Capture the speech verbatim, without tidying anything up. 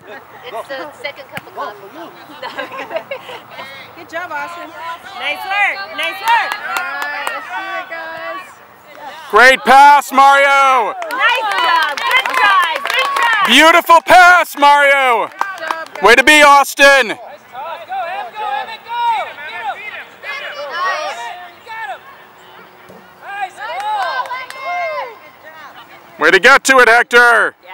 It's the second cup of coffee. Good job, Austin. Nice work. Nice work. All right, let's see it, guys. Great pass, Mario. Nice job. Good try. Good try. Beautiful pass, Mario. Good job, guys. Way to be, Austin. Way to get to it, Hector!